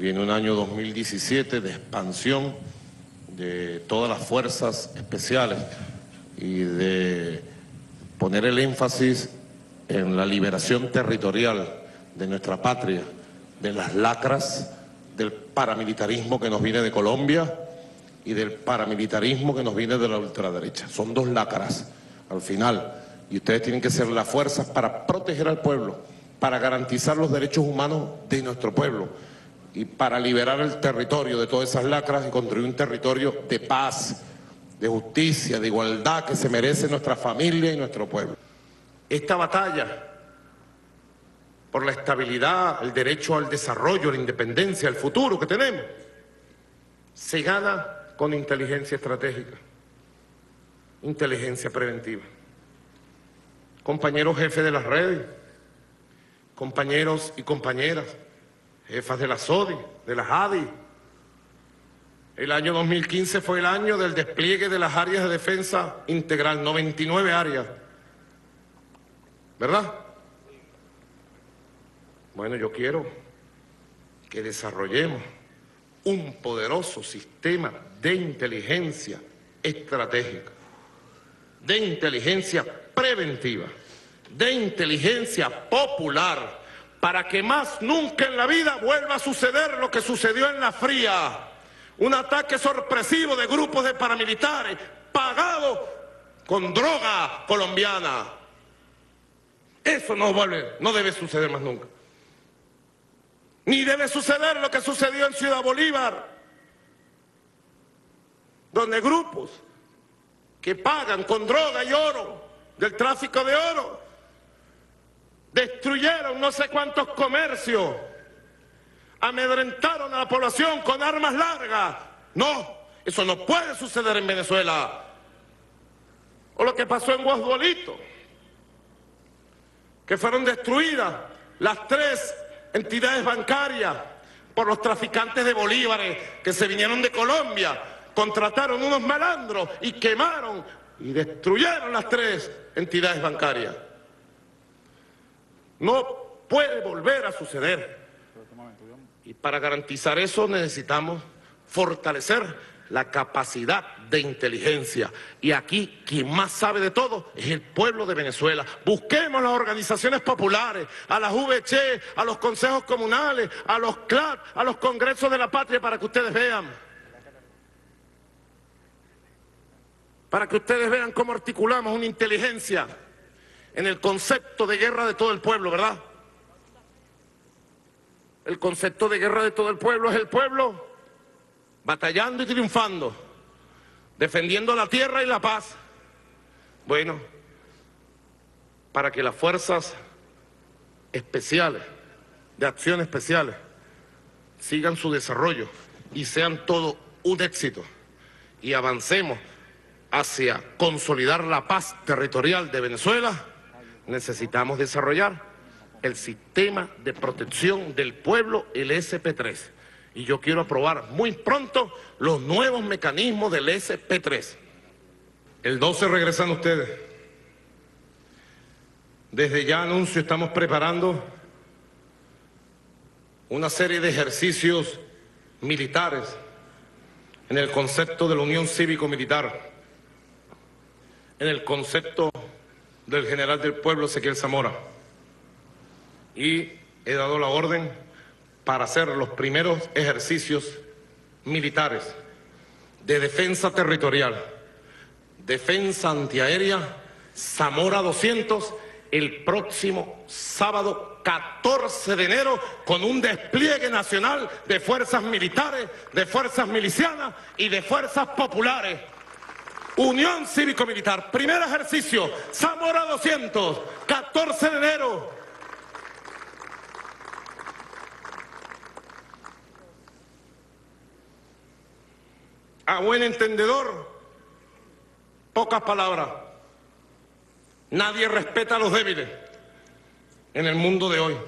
Viene un año 2017 de expansión de todas las fuerzas especiales y de poner el énfasis en la liberación territorial de nuestra patria, de las lacras del paramilitarismo que nos viene de Colombia y del paramilitarismo que nos viene de la ultraderecha. Son dos lacras al final, y ustedes tienen que ser las fuerzas para proteger al pueblo, para garantizar los derechos humanos de nuestro pueblo y para liberar el territorio de todas esas lacras y construir un territorio de paz, de justicia, de igualdad que se merece nuestra familia y nuestro pueblo. Esta batalla por la estabilidad, el derecho al desarrollo, la independencia, el futuro que tenemos, se gana con inteligencia estratégica, inteligencia preventiva. Compañeros jefes de las redes, compañeros y compañeras, jefas de la SODI, de las ADI. El año 2015 fue el año del despliegue de las áreas de defensa integral, 99 áreas, ¿verdad? Bueno, yo quiero que desarrollemos un poderoso sistema de inteligencia estratégica, de inteligencia preventiva, de inteligencia popular, para que más nunca en la vida vuelva a suceder lo que sucedió en la Fría, un ataque sorpresivo de grupos de paramilitares pagados con droga colombiana. Eso no debe suceder más nunca. Ni debe suceder lo que sucedió en Ciudad Bolívar, donde grupos que pagan con droga y oro del tráfico de oro destruyeron no sé cuántos comercios, amedrentaron a la población con armas largas. No, eso no puede suceder en Venezuela. O lo que pasó en Guasdualito, que fueron destruidas las 3 entidades bancarias por los traficantes de bolívares que se vinieron de Colombia, contrataron unos malandros y quemaron y destruyeron las 3 entidades bancarias. No puede volver a suceder. Y para garantizar eso necesitamos fortalecer la capacidad de inteligencia. Y aquí quien más sabe de todo es el pueblo de Venezuela. Busquemos las organizaciones populares, a las VC, a los consejos comunales, a los CLAT, a los congresos de la patria, para que ustedes vean. Para que ustedes vean cómo articulamos una inteligencia en el concepto de guerra de todo el pueblo, ¿verdad? El concepto de guerra de todo el pueblo es el pueblo batallando y triunfando, defendiendo la tierra y la paz. Bueno, para que las fuerzas especiales, de acción especiales, sigan su desarrollo y sean todo un éxito y avancemos hacia consolidar la paz territorial de Venezuela, necesitamos desarrollar el sistema de protección del pueblo, el SP3. Y yo quiero aprobar muy pronto los nuevos mecanismos del SP3. El 12 regresan ustedes. Desde ya anuncio, estamos preparando una serie de ejercicios militares en el concepto de la Unión Cívico-Militar, en el concepto del general del pueblo Ezequiel Zamora. Y he dado la orden para hacer los primeros ejercicios militares de defensa territorial, defensa antiaérea, Zamora 200, el próximo sábado 14 de enero, con un despliegue nacional de fuerzas militares, de fuerzas milicianas y de fuerzas populares. Unión Cívico-Militar, primer ejercicio, Zamora 200, 14 de enero. A buen entendedor, pocas palabras. Nadie respeta a los débiles en el mundo de hoy.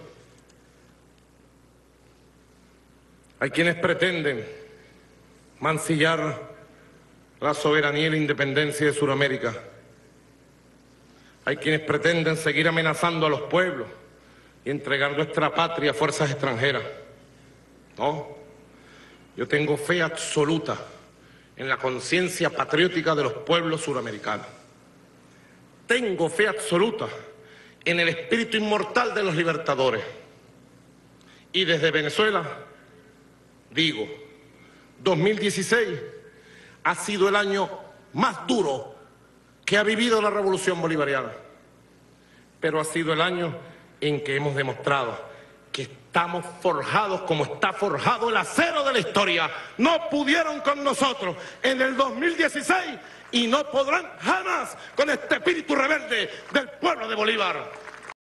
Hay quienes pretenden mancillar la soberanía y la independencia de Sudamérica. Hay quienes pretenden seguir amenazando a los pueblos y entregar nuestra patria a fuerzas extranjeras. No. Yo tengo fe absoluta en la conciencia patriótica de los pueblos suramericanos. Tengo fe absoluta en el espíritu inmortal de los libertadores. Y desde Venezuela, digo, 2016 ha sido el año más duro que ha vivido la revolución bolivariana. Pero ha sido el año en que hemos demostrado que estamos forjados como está forjado el acero de la historia. No pudieron con nosotros en el 2016 y no podrán jamás con este espíritu rebelde del pueblo de Bolívar.